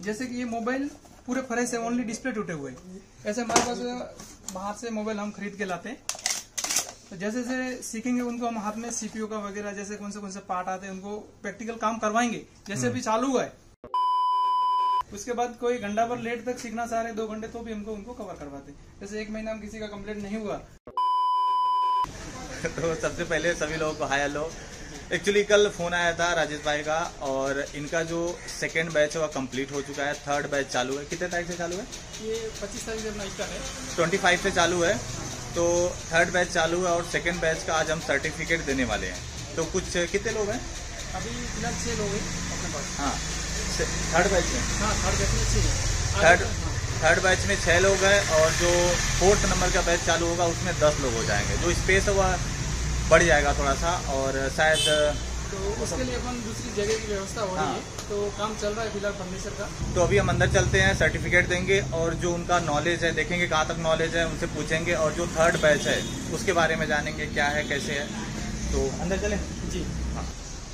जैसे कि ये मोबाइल पूरे फ्रेश है, ओनली डिस्प्ले टूटे हुए। ऐसे हमारे पास बाहर से मोबाइल हम खरीद के लाते हैं, तो जैसे जैसे सीखेंगे उनको हम हाथ में सीपीयू का वगैरह जैसे कौन से पार्ट आते हैं उनको प्रैक्टिकल काम करवाएंगे। जैसे अभी चालू हुआ है, उसके बाद कोई घंटा भर लेट तक सीखना चाह रहे 2 घंटे, तो भी हमको उनको कवर करवाते। जैसे 1 महीना में किसी का कंप्लीट नहीं हुआ। तो सबसे पहले सभी लोगों को हाय हेलो। एक्चुअली कल फोन आया था राजेश भाई का, और इनका जो सेकंड बैच है वह कंप्लीट हो चुका है। थर्ड बैच चालू है। कितने तारीख से चालू है? ये 25 तारीख से अपना स्टार्ट है, 25 से चालू है। तो थर्ड बैच चालू है और सेकंड बैच का आज हम सर्टिफिकेट देने वाले हैं। तो कुछ कितने लोग हैं? अभी फिलहाल 6 लोग हैं अपने पास। हाँ, थर्ड बैच में। हाँ, थर्ड बैच में 6 थर्ड बैच में 6 लोग हैं, और जो 4th नंबर का बैच चालू होगा उसमें 10 लोग हो जाएंगे। जो स्पेस है वह बढ़ जाएगा थोड़ा सा, और शायद तो उसके लिए अपन दूसरी जगह की व्यवस्था हो रही है। तो काम चल रहा है फिलहाल फर्नीचर का। तो अभी हम अंदर चलते हैं, सर्टिफिकेट देंगे, और जो उनका नॉलेज है देखेंगे कहाँ तक नॉलेज है, उनसे पूछेंगे, और जो थर्ड बैच है उसके बारे में जानेंगे क्या है कैसे है। तो अंदर चलें जी। हाँ।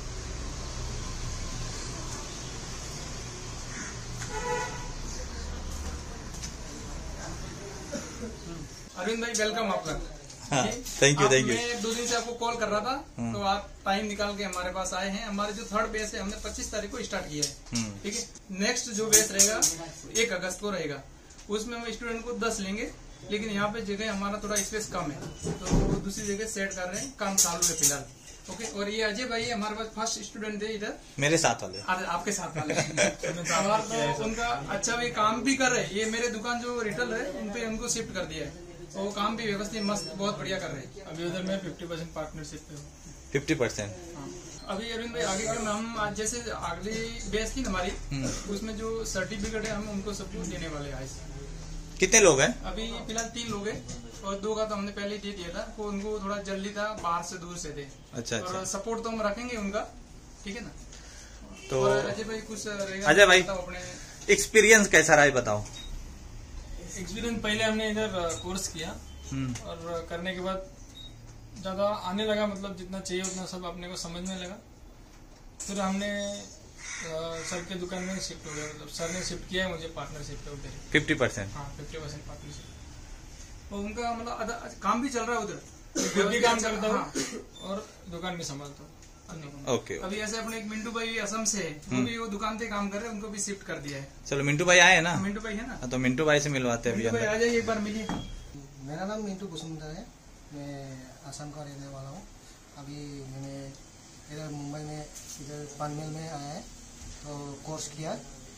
अरविंद भाई वेलकम आपका। Thank you. मैं 2 दिन से आपको कॉल कर रहा था, तो आप टाइम निकाल के हमारे पास आए हैं। हमारे जो थर्ड बेस है हमने 25 तारीख को स्टार्ट किया है, ठीक है। नेक्स्ट जो बेस रहेगा 1 अगस्त को रहेगा, उसमें हम स्टूडेंट को 10 लेंगे। लेकिन यहाँ पे जगह हमारा थोड़ा स्पेस कम है, तो दूसरी जगह सेट कर रहे हैं, काम चालू है फिलहाल। ओके। और ये अजय भाई हमारे पास फर्स्ट स्टूडेंट थे इधर, मेरे साथ वाले। आपके साथ वाले और तो उनका अच्छा भी काम भी कर रहे हैं। ये मेरे दुकान जो रिटेल है उन पे उनको शिफ्ट कर दिया है, वो काम भी व्यवस्थित मस्त बहुत बढ़िया कर रहे हैं। अभी उधर मैं 50% पार्टनरशिप पे हूँ। 50%। अभी अरविंद भाई आगे के हम आज जैसे अगली बेस थी हमारी, उसमें जो सर्टिफिकेट है हम उनको सबको देने वाले हैं। कितने लोग हैं? अभी फिलहाल 3 लोग हैं, और 2 का तो हमने पहले ही दे दिया था। तो उनको थोड़ा जल्दी था, बाहर से दूर से थे। अच्छा। और सपोर्ट तो हम रखेंगे उनका, ठीक है ना। तो अजय भाई कुछ रहेगा? अजय भाई अपने एक्सपीरियंस कैसा रहा है बताओ। एक्सपीरियंस पहले हमने इधर कोर्स किया, और करने के बाद ज्यादा आने लगा, मतलब जितना चाहिए उतना सब अपने को समझने लगा। फिर हमने सर के दुकान में शिफ्ट हो गया, मतलब सर ने शिफ्ट किया है मुझे पार्टनरशिप पे उधर। 50%? हाँ, 50% पार्टनरशिप। और उनका मतलब काम भी चल रहा है उधर, खुद भी काम करता हूँ और दुकान भी संभालता हूँ। ओके। अभी ऐसे अपने एक मिंटू भाई असम से, वो भी वो दुकान पे काम कर रहे हैं, उनको भी शिफ्ट कर दिया है। चलो मिंटू भाई आए ना? मिंटू भाई है ना, तो मिंटू भाई से मिलवाते हैं। मिंटू भाई आ जाइए, एक बार मिलिए। मेरा नाम मिंटू कुसुमकर है, मैं असम का रहने वाला हूँ। अभी मैंने इधर मुंबई में इधर पनवेल में आया है, तो कोर्स किया,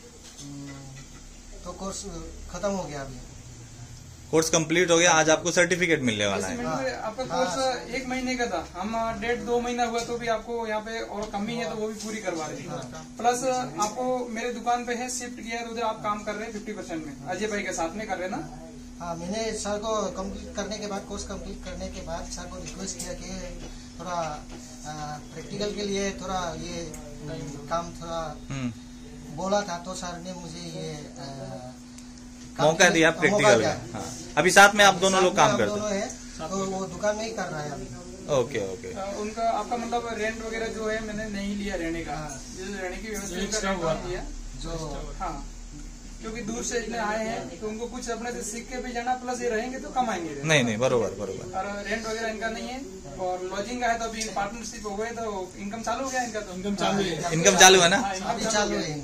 तो कोर्स खत्म हो गया। अभी कोर्स कंप्लीट हो गया, आज आपको सर्टिफिकेट मिलने वाला है। आपका कोर्स 1 महीने का था, हम 1.5-2 महीना हुआ तो भी आपको यहाँ पे और कमी है तो वो भी पूरी करवा रहे हैं। प्लस आपको मेरे दुकान पे है शिफ्ट किया है, तो उधर आप काम कर रहे हैं 50% में, अजय भाई के साथ में कर रहे हैं ना। हाँ, मैंने सर को कंप्लीट करने के बाद, कोर्स कंप्लीट करने के बाद सर को रिक्वेस्ट किया कि थोड़ा प्रैक्टिकल के लिए थोड़ा ये काम थोड़ा बोला था, तो सर ने मुझे ये मौका दिया प्रैक्टिकल का। हाँ। अभी साथ में आप दोनों लोग काम करते हैं? तो वो दुकान में ही कर रहा है अभी। Okay okay. उनका आपका मतलब रेंट वगैरह जो है मैंने नहीं लिया रहने का, रहने की व्यवस्था किया जो। हाँ, क्योंकि दूर से इतने आए हैं तो उनको कुछ अपने से सीख के भी जाना, प्लस ये रहेंगे तो कमाएंगे। नहीं, बरोबर। और रेंट वगैरह इनका नहीं है, और लॉजिंग का है, तो अभी पार्टनरशिप हो गए तो इनकम चालू हो गया इनका। तो इनकम चालू है ना? अभी चालू है।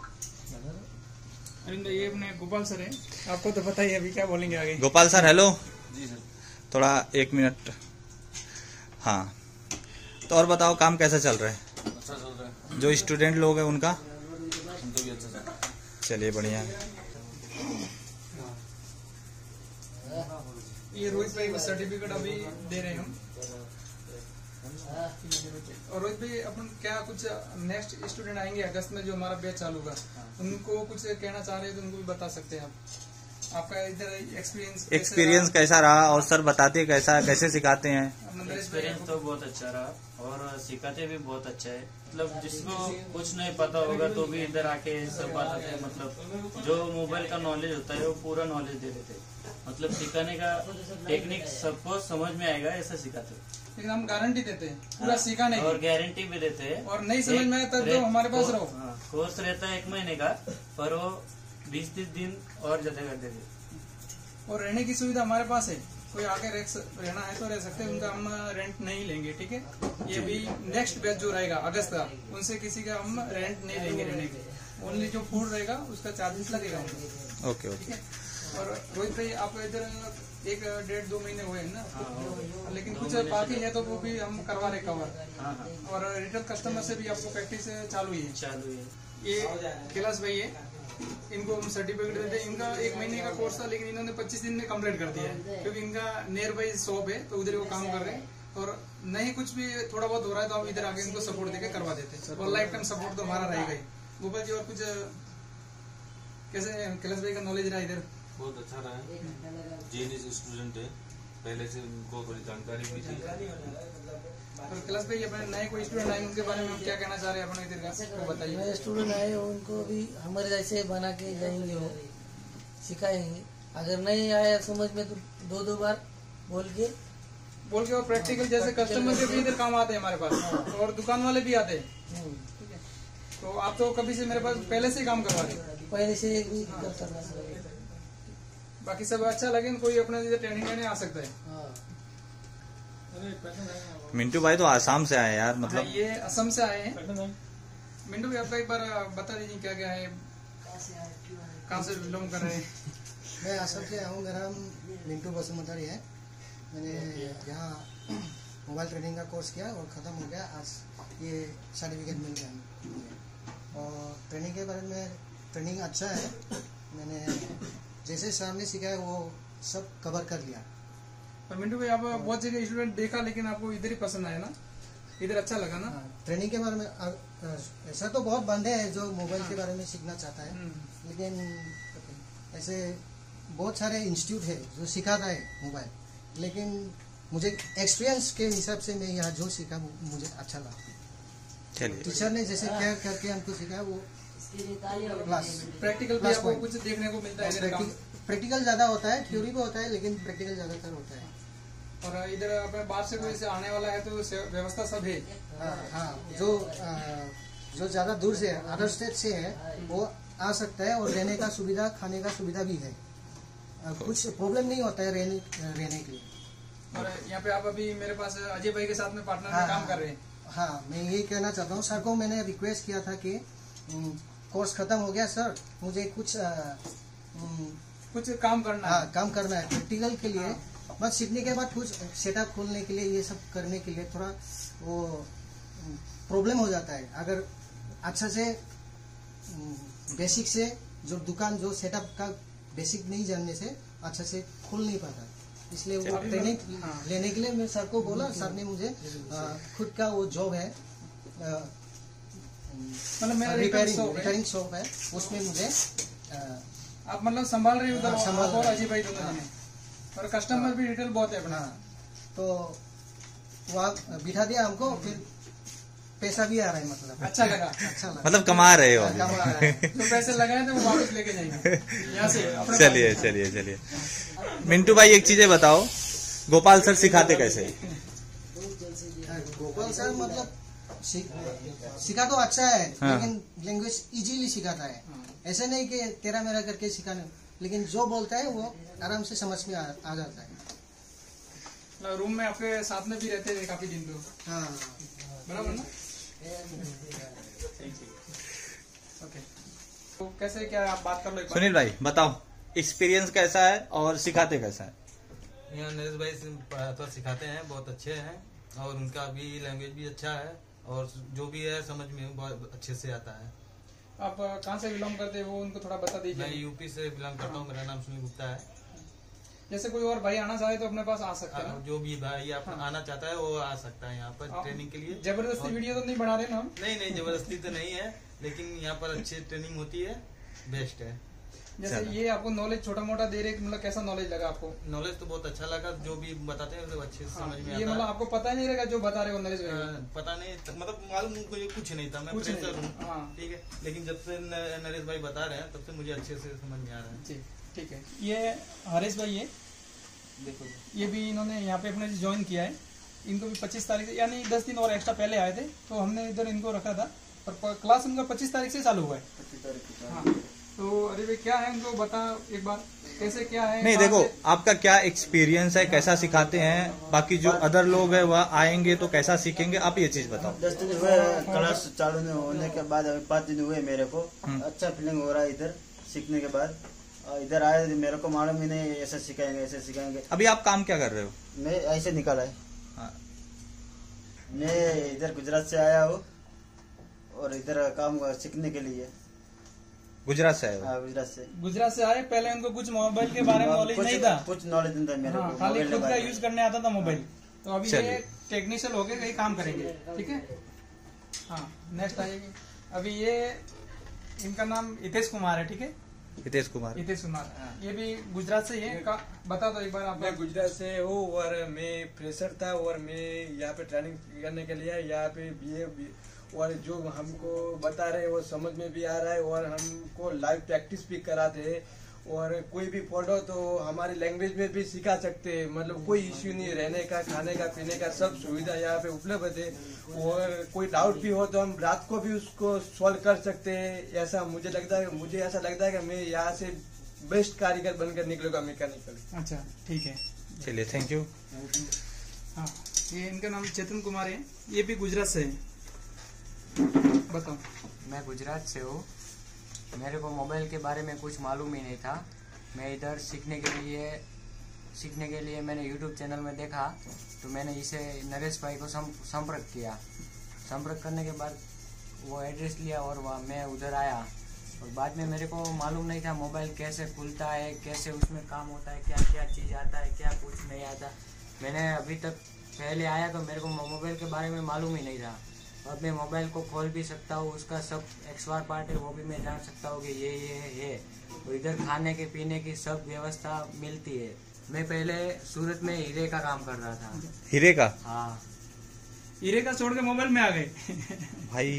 अरविंद ये अपने गोपाल सर हैं, आपको तो पता ही, अभी क्या बोलेंगे आगे। गोपाल सर हेलो जी सर। थोड़ा 1 मिनट। हाँ, तो और बताओ काम कैसा चल रहा है? अच्छा चल रहा है। जो स्टूडेंट लोग हैं उनका भी अच्छा चल रहा है। चलिए बढ़िया। ये रोहित भाई को सर्टिफिकेट अभी दे रहे हैं हम। और रोहित भाई अपन क्या कुछ नेक्स्ट स्टूडेंट आएंगे अगस्त में जो हमारा बैच चालू होगा, उनको कुछ कहना चाह रहे हैं तो उनको भी बता सकते हैं आप। आपका इधर एक्सपीरियंस कैसा रहा, और सर बताते कैसे सिखाते हैं? एक्सपीरियंस तो बहुत अच्छा रहा, और सिखाते भी बहुत अच्छा है। मतलब जिसको कुछ नहीं पता होगा तो भी इधर आके सब बताते हैं। मतलब जो मोबाइल का नॉलेज होता है वो पूरा नॉलेज दे देते हैं। मतलब सिखाने का टेक्निक सबको समझ में आएगा, ऐसा सिखाते हैं। लेकिन हम गारंटी देते हैं पूरा सिखाने और की, गारंटी भी देते हैं। और नहीं समझ में आए तब तो हमारे पास रहो। कोर्स रहता है 1 महीने का, पर वो 20-30 दिन और ज्यादा कर देते। और रहने की सुविधा हमारे पास है, कोई आके रहना है तो रह सकते हैं, उनका हम रेंट नहीं लेंगे, ठीक है। ये भी नेक्स्ट बैच जो रहेगा अगस्त का, उनसे किसी का हम रेंट नहीं लेंगे रहने के, ओनली जो फूड रहेगा उसका चार्जेस लगेगा उनको। ओके ठीक है। और रोहित भाई आप इधर 1-1.5-2 महीने हुए हैं ना, लेकिन कुछ बाकी है तो वो भी हम करवा रहे कवर। और रिटेल कस्टमर से भी आपको प्रैक्टिस चालू ही है। ये कैलाश भाई है, इनको हम सर्टिफिकेट देते हैं। इनका 1 महीने का कोर्स था, लेकिन इन्होंने 25 दिन में कंप्लीट कर दिया है, क्योंकि इनका नियर बाई शॉप है तो उधर वो काम कर रहे हैं। और नहीं कुछ भी थोड़ा बहुत हो रहा है तो हम इधर आके इनको सपोर्ट देके करवा देते हैं, और लाइफ टाइम सपोर्ट तो हमारा रहेगा ही। गोपाल जी और कुछ कैसे कैलाश भाई का नॉलेज रहा इधर? बहुत अच्छा रहा है। जीएनएस स्टूडेंट है, पहले से उनको थोड़ी जानकारी भी थी। और कैलाश भाई अपने नए कोई स्टूडेंट आए उनके बारे में हम क्या कहना चाह रहे हैं अपने इधर का, तो बताइए। नए स्टूडेंट आए उनको भी हमारे जैसे बना के जाएंगे, वो सिखाएंगे। अगर नहीं आया समझ में तो 2-2 बार बोल के और प्रैक्टिकल जैसे कस्टमर के भी इधर काम आते हैं हमारे पास, और दुकान वाले भी आते हैं। ठीक है, तो आप तो कभी से मेरे पास पहले से ही काम करवा रहे, पहले से भी करता था। बाकी सब अच्छा लगे, कोई अपने इधर ट्रेनिंग लेने आ सकता है। मिंटू भाई तो आसाम से आए यार, मतलब ये असम से आए हैं। मिंटू भाई आपका एक बार बता दीजिए क्या क्या है, कहाँ से बिलोंग कर रहे हैं? मैं असम से आऊँ, मेरा नाम मिंटू बसुमतारी है। मैंने यहाँ मोबाइल ट्रेनिंग का कोर्स किया और ख़त्म हो गया, आज ये सर्टिफिकेट मिल गया मुझे। और ट्रेनिंग के बारे में ट्रेनिंग अच्छा है, मैंने जैसे सर ने सिखाया वो सब कवर कर लिया। और मिंटू भाई आप बहुत जगह स्टूडेंट देखा, लेकिन आपको इधर ही पसंद आया ना, इधर अच्छा लगा ना? ट्रेनिंग के बारे में ऐसा तो बहुत बंदे हैं जो मोबाइल के बारे में सीखना चाहता है, लेकिन ऐसे बहुत सारे इंस्टीट्यूट है जो सिखाता है मोबाइल, लेकिन मुझे एक्सपीरियंस के हिसाब से मैं यहाँ जो सीखा मुझे अच्छा लगा। टीचर ने जैसे केयर करके हमको सिखाया वो क्लास। प्रैक्टिकल भी आपको कुछ देखने को मिलता है? प्रैक्टिकल ज्यादा होता है, थ्योरी भी होता है, लेकिन प्रैक्टिकल ज्यादातर होता है। और इधर अपने बाहर से कोई से आने वाला है तो व्यवस्था सब है? हाँ, जो ज्यादा दूर से है, अदर स्टेट से है, वो आ सकता है, और रहने का सुविधा, खाने का सुविधा भी है। कुछ प्रॉब्लम नहीं होता है रहने के लिए। और यहाँ पे आप अभी मेरे पास अजय भाई के साथ में पार्टनर में काम कर रहे हैं। हाँ, मैं यही कहना चाहता हूँ, सर को मैंने रिक्वेस्ट किया था कि कोर्स खत्म हो गया सर, मुझे कुछ काम करना है। काम करना है प्रैक्टिकल के लिए। बस सीखने के बाद कुछ सेटअप खोलने के लिए, ये सब करने के लिए थोड़ा वो प्रॉब्लम हो जाता है। अगर अच्छा से बेसिक से जो दुकान जो सेटअप का बेसिक नहीं जानने से अच्छा से खुल नहीं पाता, इसलिए वो ट्रेनिंग लेने के लिए मैं सर को बोला। सर ने मुझे खुद का वो जॉब है, मतलब मेरा रिपेयरिंग शॉप है, उसमें मुझे आप मतलब संभाल रहे हो उधर? संभाल और अजय भाई दोनों जने, और कस्टमर भी रिटेल बहुत है अपना। तो वहाँ बिठा दिया हमको, फिर पैसा भी आ रहा है, मतलब अच्छा लगा। मतलब कमा रहे हो? कमा रहा है। जो पैसे लगाए थे वो वापस लेके जाएंगे यहाँ से। चलिए मिंटू भाई एक चीजें बताओ, गोपाल सर सिखाते कैसे? गोपाल सर मतलब सिखा तो अच्छा है, लेकिन लैंग्वेज इजीली सिखाता है। ऐसे नहीं कि तेरा मेरा करके सिखाने, लेकिन जो बोलता है वो आराम से समझ में आ जाता है। रूम में आपके साथ में भी रहते थे काफी दिन तो? हाँ, बराबर ना? ओके, तो कैसे क्या आप बात कर लो। सुनील भाई बताओ, एक्सपीरियंस कैसा है और सिखाते कैसा है? यहाँ नरेश भाई तो सिखाते हैं, बहुत अच्छे हैं, और उनका भी लैंग्वेज भी अच्छा है, और जो भी है समझ में बहुत अच्छे से आता है। आप कहाँ से बिलोंग करते हैं वो उनको थोड़ा बता दीजिए। मैं यूपी से बिलोंग करता हूँ, मेरा नाम सुनील गुप्ता है। जैसे कोई और भाई आना चाहे तो अपने पास आ सकता है? जो भी भाई आना चाहता है वो आ सकता है यहाँ पर ट्रेनिंग के लिए। जबरदस्ती वीडियो तो नहीं बना रहे ना हम? नहीं, जबरदस्ती तो नहीं है, लेकिन यहाँ पर अच्छी ट्रेनिंग होती है, बेस्ट है। जैसे ये आपको नॉलेज छोटा मोटा दे रहे, मतलब कैसा नॉलेज लगा आपको? नॉलेज तो बहुत अच्छा लगा, जो भी बताते हैं अच्छे से समझ में आता है। ये मतलब आपको पता नहीं रहेगा जो बता रहे हो नॉलेज? पता नहीं, मतलब मालूम मुझे कुछ नहीं था, मैं फ्रेशर हूँ, ठीक है, लेकिन जब से नरेश भाई बता रहे हैं तब से मुझे अच्छे से समझ में आ रहा है। जी ठीक है। ये हरीश भाई है, देखो ये भी इन्होंने यहाँ पे अपने ज्वाइन किया है, इनको भी 25 तारीख से, यानी 10 दिन और एक्स्ट्रा पहले आए थे, तो हमने इधर इनको रखा था। और क्लास उनका 25 तारीख से चालू हुआ है। 25 तारीख हाँ, तो अरे भाई क्या है, उनको बता एक बार कैसे क्या है। नहीं देखो, आपका क्या एक्सपीरियंस है, कैसा सिखाते हैं, बाकी जो अदर लोग हैं वह आएंगे तो कैसा सीखेंगे, आप ये चीज बताओ। 10 दिन हुए क्लास चालू होने के बाद, अभी 5 दिन हुए मेरे को। अच्छा फीलिंग हो रहा है इधर सीखने के बाद। इधर आए मेरे को मालूम ही नहीं ऐसे सिखाएंगे। अभी आप काम क्या कर रहे हो? मैं ऐसे निकाला है। हाँ। मैं इधर गुजरात से आया हूँ और इधर काम सीखने के लिए। गुजरात से आए हो? हाँ, गुजरात से। गुजरात से आए, पहले उनको कुछ मोबाइल के बारे में नॉलेज नहीं था, कुछ नॉलेज नहीं था मेरे को। खाली खुद का यूज करने आता था मोबाइल। तो अभी चलिए। ये टेक्नीशियन होके कहीं काम करेंगे, ठीक है। हाँ, नेक्स्ट आइएगा। अभी ये इनका नाम हितेश कुमार है, ठीक है, हितेश कुमार। हितेश कुमार, ये भी गुजरात से ही है। बता दो एक बार आप। मैं गुजरात से हूँ और मैं फ्रेशर था और मैं यहाँ पे ट्रेनिंग करने के लिए यहाँ पे बीए, और जो हमको बता रहे हैं वो समझ में भी आ रहा है और हमको लाइव प्रैक्टिस भी कराते हैं। और कोई भी फोटो तो हमारी लैंग्वेज में भी सिखा सकते हैं, मतलब कोई इश्यू नहीं, रहने का, खाने का, पीने का सब सुविधा यहाँ पे उपलब्ध है। और कोई डाउट भी हो तो हम रात को भी उसको सॉल्व कर सकते हैं। ऐसा मुझे ऐसा लगता है कि मैं यहाँ से बेस्ट कारीगर बनकर निकलूंगा, मैकेनिकल। अच्छा, ठीक है, चलिए, थैंक यू। हाँ, ये इनका नाम चेतन कुमार है, ये भी गुजरात से है। बताओ। मैं गुजरात से हूँ। मेरे को मोबाइल के बारे में कुछ मालूम ही नहीं था। मैं इधर सीखने के लिए मैंने यूट्यूब चैनल में देखा, तो मैंने इसे नरेश भाई को संपर्क किया। संपर्क करने के बाद वो एड्रेस लिया और मैं उधर आया। और बाद में मेरे को मालूम नहीं था मोबाइल कैसे खुलता है, कैसे उसमें काम होता है, क्या क्या चीज़ आता है, क्या कुछ नहीं आता। मैंने अभी तक पहले आया तो मेरे को मोबाइल के बारे में मालूम ही नहीं था। अब मैं मोबाइल को खोल भी सकता हूँ, उसका सब एक्सवार पार्ट है वो भी मैं जान सकता हूँ कि ये है। और इधर खाने के पीने की सब व्यवस्था मिलती है। मैं पहले सूरत में हीरे का काम कर रहा था। हीरे का? हाँ, हीरे का छोड़ के मोबाइल में आ गए भाई।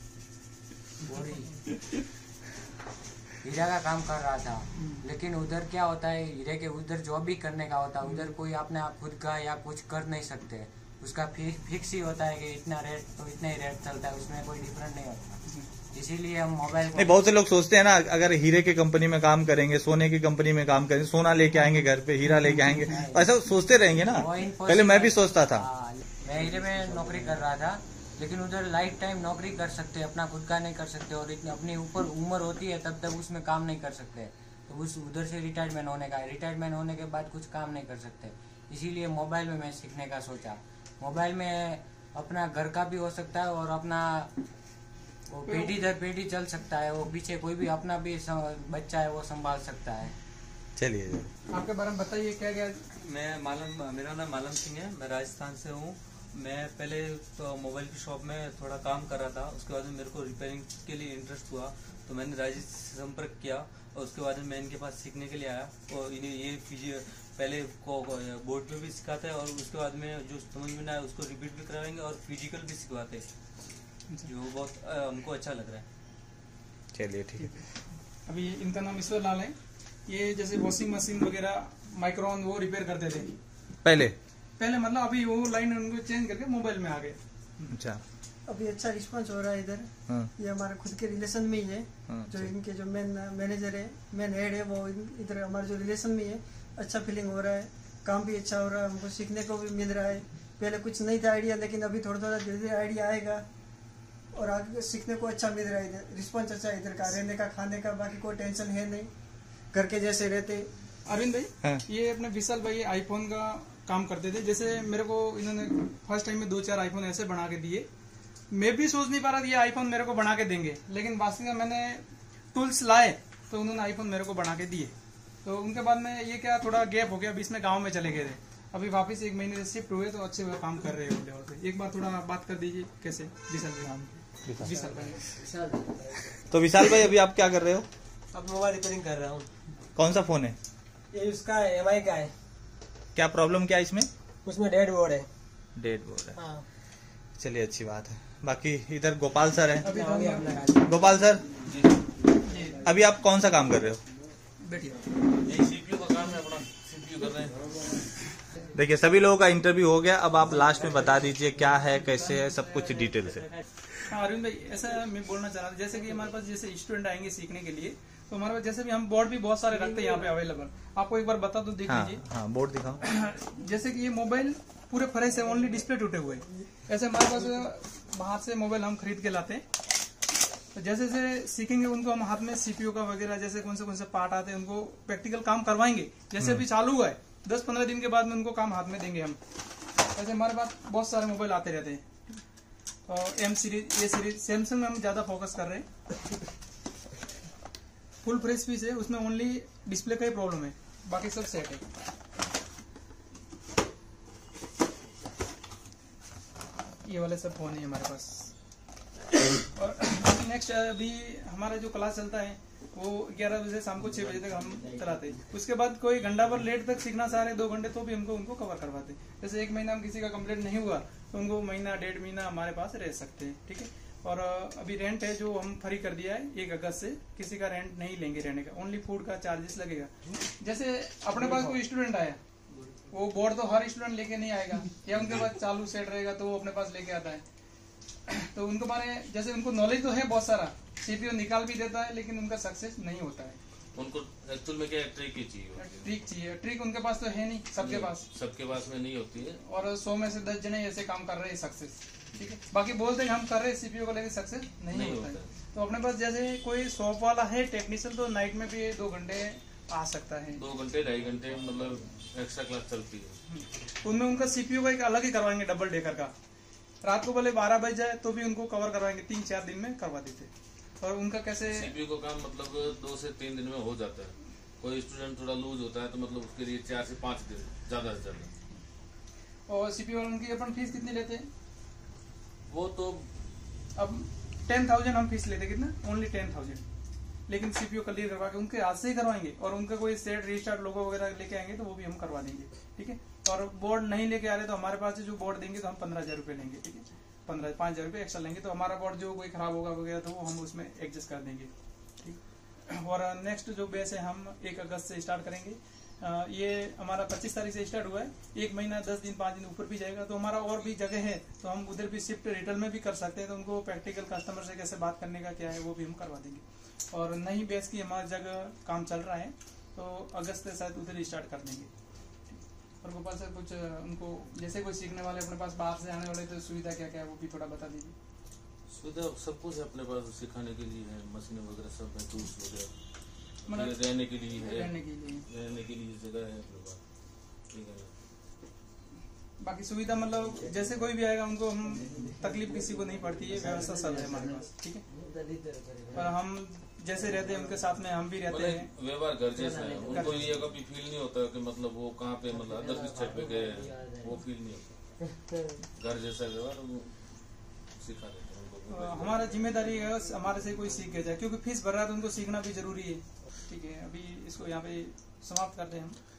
हीरा का काम कर रहा था, लेकिन उधर क्या होता है, हीरे के उधर जॉब भी करने का होता है। उधर कोई अपने आप खुद का या कुछ कर नहीं सकते, उसका फिक्स ही होता है कि इतना रेट तो इतना ही रेट चलता है, उसमें कोई डिफरेंट नहीं होता। इसीलिए हम मोबाइल नहीं, बहुत से लोग सोचते हैं ना, अगर हीरे की कंपनी में काम करेंगे, सोने की कंपनी में काम करेंगे, सोना लेके आएंगे घर पे, हीरा लेके आएंगे, ऐसा सोचते रहेंगे ना। पहले मैं भी सोचता था। मैं हीरे में नौकरी कर रहा था, लेकिन उधर लाइफ टाइम नौकरी कर सकते, अपना खुद का नहीं कर सकते, और इतनी अपनी ऊपर उम्र होती है तब तक उसमें काम नहीं कर सकते। तो उस उधर से रिटायरमेंट होने का है, रिटायरमेंट होने के बाद कुछ काम नहीं कर सकते। इसीलिए मोबाइल में मैं सीखने का सोचा। मोबाइल में अपना घर का भी हो सकता है और अपना वो पीढ़ी दर पीढ़ी चल सकता है। वो पीछे कोई भी अपना भी बच्चा है वो संभाल सकता है। चलिए, आपके बारे में बताइए क्या क्या। मेरा नाम मालम सिंह है, मैं राजस्थान से हूँ। मैं पहले तो मोबाइल की शॉप में थोड़ा काम कर रहा था, उसके बाद में मेरे को रिपेयरिंग के लिए इंटरेस्ट हुआ, तो मैंने राजेश से संपर्क किया और उसके बाद में मैं इनके पास सीखने के लिए आया। और इन्हें ये पहले बोर्ड पे भी सिखाते हैं और उसके बाद में जो समझ में ना आए उसको रिपीट भी कराएंगे और फिजिकल भी सिखवाते हैं, जो बहुत हमको अच्छा लग रहा है। चलिए, ठीक है। अभी इनका नाम ईश्वर लाल है। ये जैसे वॉशिंग मशीन वगैरह, माइक्रोन वो रिपेयर करते थे पहले मतलब अभी वो लाइन उनको चेंज करके मोबाइल में आ गए। अच्छा, अभी अच्छा रिस्पांस हो रहा है इधर। ये हमारे खुद के रिलेशन में ही है। जो इनके जो मेन मैनेजर है, मेन हेड है, वो इधर हमारे जो रिलेशन में है। अच्छा फीलिंग हो रहा है, काम भी अच्छा हो रहा है, हमको सीखने को भी मिल रहा है। पहले कुछ नहीं था आइडिया, लेकिन अभी थोड़ा थोड़ा धीरे धीरे आइडिया आएगा और आगे सीखने को अच्छा मिल रहा है। इधर रिस्पांस अच्छा है, इधर का रहने का, खाने का, बाकी कोई टेंशन है नहीं, घर के जैसे रहते। अरविंद भाई, ये अपने विशाल भाई आईफोन का काम करते थे। जैसे मेरे को इन्होंने फर्स्ट टाइम में 2-4 आईफोन ऐसे बना के दिए। मैं भी सोच नहीं पा रहा था ये आईफोन मेरे को बना के देंगे, लेकिन वास्तव में मैंने टूल्स लाए तो उन्होंने आईफोन मेरे को बना के दिए। तो उनके बाद में ये क्या थोड़ा गैप हो गया, बीच में गाँव में चले गए थे। अभी वापस 1 महीने से शिफ्ट हुए तो अच्छे काम कर रहे हो। एक बार थोड़ा बात कर दीजिए कैसे विशाल भाई। तो विशाल भाई, अभी आप क्या कर रहे हो? अब मोबाइल रिपेयरिंग कर रहा हूँ। कौन सा फोन है? ये उसका MI का है। क्या प्रॉब्लम क्या है इसमें? उसमें डेड बोर्ड है। डेड बोर्ड है। हाँ। चलिए, अच्छी बात है। बाकी इधर गोपाल सर है। गोपाल सर, अभी आप कौन सा काम कर रहे हो? CPU का काम है अपना, CPU कर रहे हैं। देखिए सभी लोगों का इंटरव्यू हो गया, अब आप लास्ट में बता दीजिए क्या है, कैसे है, सब कुछ डिटेल से। हाँ अरविंद भाई, ऐसा मैं बोलना चाह रहा था, जैसे कि हमारे पास जैसे स्टूडेंट आएंगे सीखने के लिए, तो हमारे पास जैसे भी हम बोर्ड भी बहुत सारे रखते हैं यहाँ पे अवेलेबल। आपको एक बार बता दो, देख लीजिए। हाँ बोर्ड दिखाओ। जैसे कि ये मोबाइल पूरे फ्रेश है, ओनली डिस्प्ले टूटे हुए। ऐसे हमारे पास बाहर से मोबाइल हम खरीद के लाते हैं, तो जैसे जैसे सीखेंगे उनको हम हाथ में सीपीयू का वगैरह जैसे कौन से पार्ट आते हैं उनको प्रैक्टिकल काम करवाएंगे। जैसे अभी चालू हुआ है, 10-15 दिन के बाद में उनको काम हाथ में देंगे हम। ऐसे हमारे पास बहुत सारे मोबाइल आते रहते हैं, और M series, A series, Samsung में हम ज्यादा फोकस कर रहे हैं। फुल फ्रेश पीस है, उसमें ओनली डिस्प्ले का ही प्रॉब्लम है, बाकी सब सेट है। ये वाले सब फोन है हमारे पास। और नेक्स्ट अभी हमारा जो क्लास चलता है वो 11 बजे शाम को 6 बजे तक हम चलाते हैं। उसके बाद कोई घंटा भर लेट तक सीखना चाह रहे 2 घंटे, तो भी हमको उनको कवर करवाते हैं। जैसे 1 महीना हम किसी का कंप्लीट नहीं हुआ तो उनको महीना 1.5 महीना हमारे पास रह सकते हैं, ठीक है। और अभी रेंट है जो हम फ्री कर दिया है 1 अगस्त से, किसी का रेंट नहीं लेंगे रहने का, ओनली फूड का चार्जेस लगेगा। जैसे अपने पास कोई स्टूडेंट आया, वो बोर्ड तो हर स्टूडेंट लेके नहीं आएगा, या उनके पास चालू सेट रहेगा तो वो अपने पास लेके आता है। तो उनको माने जैसे उनको नॉलेज तो है बहुत सारा, सीपीयू निकाल भी देता है, लेकिन उनका सक्सेस नहीं होता है। उनको एक्चुअल में क्या ट्रिक ही चाहिए, ट्रिक चाहिए। ट्रिक उनके पास तो है नहीं, सबके पास में नहीं होती है। और 100 में से 10 जने ऐसे काम कर रहे हैं सक्सेस, ठीक है। बाकी बोलते हैं हम कर रहे हैं सीपीयू को, लेकर सक्सेस नहीं होता है। तो अपने पास जैसे कोई शॉप वाला है टेक्नीशियन, तो नाइट में भी 2 घंटे आ सकता है, 2 घंटे 2.5 घंटे मतलब एक्स्ट्रा क्लास चलती है। उनमें उनका सीपीयू का एक अलग ही करवाएंगे, डबल डेकर का। रात को भले 12 बज जाए तो भी उनको कवर करवाएंगे, 3-4 दिन में करवा देते। और उनका कैसे सीपीयू का काम मतलब 2 से 3 दिन में हो जाता है। कोई स्टूडेंट थोड़ा लूज होता है तो मतलब उसके लिए 4 से 5 दिन ज्यादा से ज्यादा। और सीपीयू उनकी अपन फीस कितनी लेते हैं? वो तो अब 10,000 हम फीस लेते, कितना? ओनली 10,000। लेकिन सीपीयू क्लियर करवा के उनके हाथ से ही करवाएंगे, और उनका कोई सेट रीस्टार्ट लोगो वगैरह लेके आएंगे तो वो भी हम करवा देंगे, ठीक है। और बोर्ड नहीं लेके आ रहे तो हमारे पास से जो बोर्ड देंगे तो हम 15,000 रुपए लेंगे, ठीक है। 5,000 रुपए एक्स्ट्रा लेंगे, तो हमारा बोर्ड जो कोई खराब होगा वगैरह तो वो हम उसमें एडजस्ट कर देंगे, ठीक। और नेक्स्ट जो बेस है हम 1 अगस्त से स्टार्ट करेंगे। ये हमारा 25 तारीख से स्टार्ट हुआ है, 1 महीना 10 दिन 5 दिन ऊपर भी जाएगा। तो हमारा और भी जगह है, तो हम उधर भी शिफ्ट रिटेल में भी कर सकते हैं। तो उनको प्रैक्टिकल कस्टमर से कैसे बात करने का क्या है वो भी हम करवा देंगे। और नई बेस की हमारी जगह काम चल रहा है, तो अगस्त से शायद उधर स्टार्ट कर देंगे। और गोपाल सर कुछ उनको जैसे कोई सीखने वाले अपने पास बाहर से आने वाले, तो सुविधा क्या क्या है वो भी थोड़ा बता दीजिए। सुविधा सब कुछ है अपने पास, सिखाने के लिए है, मशीन वगैरह सब है, टूल्स वगैरह, रहने के लिए है, रहने के लिए जगह है अपने पास, ठीक है। बाकी सुविधा मतलब जैसे कोई भी आएगा उनको हम तकलीफ किसी को नहीं पड़ती है, व्यवस्था सब है हमारे पास, ठीक है। और हम जैसे रहते हैं उनके साथ में हम भी रहते हैं, व्यवहार घर जैसा है। उनको ये कभी फील नहीं होता कि मतलब वो कहाँ पे मतलब अदर किस साइड पे गए, वो फील नहीं होता। घर जैसा व्यवहार सिखा देते हैं उनको। हमारा जिम्मेदारी है हमारे से कोई सीख जाए, क्योंकि फीस भर रहा है तो उनको सीखना भी जरूरी है, ठीक है। अभी इसको यहाँ पे समाप्त करते हैं हम।